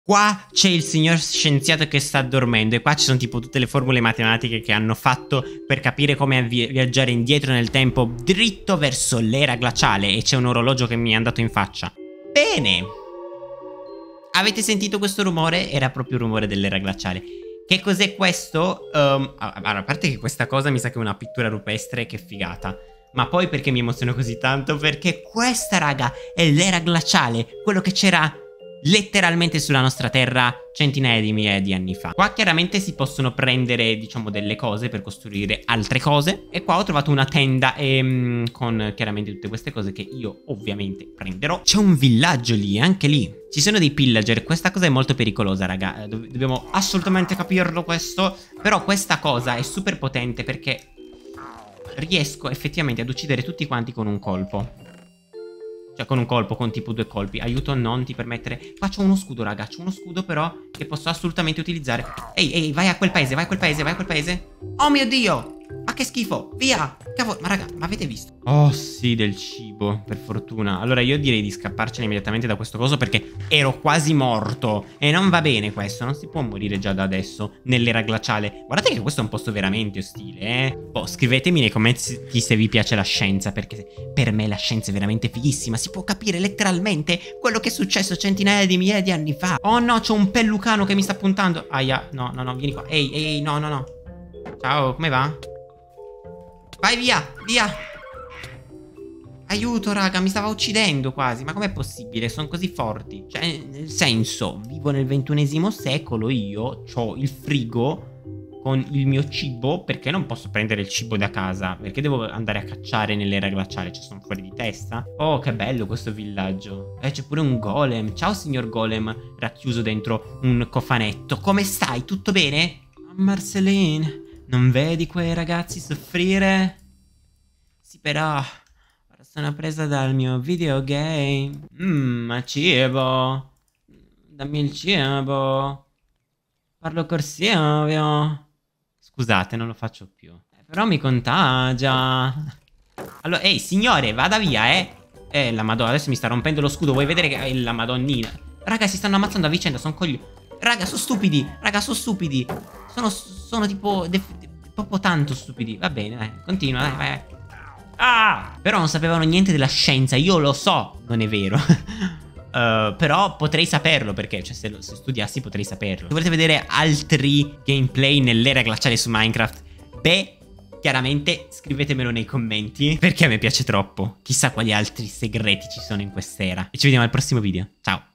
Qua c'è il signor scienziato che sta dormendo e qua ci sono tipo tutte le formule matematiche che hanno fatto per capire come viaggiare indietro nel tempo dritto verso l'era glaciale e c'è un orologio che mi è andato in faccia. Bene! Avete sentito questo rumore? Era proprio il rumore dell'era glaciale. Che cos'è questo? A parte che questa cosa mi sa che è una pittura rupestre, che figata. Ma poi perché mi emoziono così tanto? Perché questa, raga, è l'era glaciale, quello che c'era letteralmente sulla nostra terra centinaia di migliaia di anni fa. Qua chiaramente si possono prendere, diciamo, delle cose per costruire altre cose. E qua ho trovato una tenda con chiaramente tutte queste cose che io ovviamente prenderò. C'è un villaggio lì, anche lì ci sono dei pillager. Questa cosa è molto pericolosa, raga. Dobbiamo assolutamente capirlo questo. Però questa cosa è super potente perché riesco effettivamente ad uccidere tutti quanti con un colpo. Cioè con un colpo, con tipo 2 colpi. Aiuto, non ti permettere. Qua c'ho uno scudo, raga. C'ho uno scudo però che posso assolutamente utilizzare. Ehi, vai a quel paese, vai a quel paese, vai a quel paese. Oh mio Dio! Ma che schifo! Via! Cavolo, ma raga, ma avete visto? Oh sì, del cibo, per fortuna. Allora io direi di scapparcene immediatamente da questo coso perché ero quasi morto. E non va bene questo, non si può morire già da adesso nell'era glaciale. Guardate che questo è un posto veramente ostile, eh. Boh, scrivetemi nei commenti se vi piace la scienza, perché per me la scienza è veramente fighissima. Si può capire letteralmente quello che è successo centinaia di migliaia di anni fa. Oh no, c'è un pellucano che mi sta puntando. Aia, no, vieni qua. Ehi, no. Ciao, come va? Vai via, via. Aiuto, raga, mi stava uccidendo quasi. Ma com'è possibile? Sono così forti. Cioè, nel senso, vivo nel XXI secolo. Io ho il frigo con il mio cibo. Perché non posso prendere il cibo da casa? Perché devo andare a cacciare nell'era glaciale? Cioè, sono fuori di testa. Oh, che bello questo villaggio. C'è pure un golem. Ciao, signor golem, racchiuso dentro un cofanetto. Come stai? Tutto bene? Marceline, non vedi quei ragazzi soffrire? Sì, però ora sono presa dal mio videogame. Cibo. Dammi il cibo. Parlo col Silvio. Scusate, non lo faccio più. Però mi contagia. Allora, ehi, signore, vada via, la madonna, adesso mi sta rompendo lo scudo. Vuoi vedere che è la madonnina? Raga, si stanno ammazzando a vicenda, sono coglioni. Raga, sono stupidi. Raga, sono stupidi. Sono tipo proprio tanto stupidi. Va bene, dai, continua, vai. Ah! Però non sapevano niente della scienza. Io lo so, non è vero. Però potrei saperlo, perché cioè, se studiassi potrei saperlo. Se volete vedere altri gameplay nell'era glaciale su Minecraft, beh, chiaramente scrivetemelo nei commenti, perché a me piace troppo. Chissà quali altri segreti ci sono in quest'era. E ci vediamo al prossimo video. Ciao.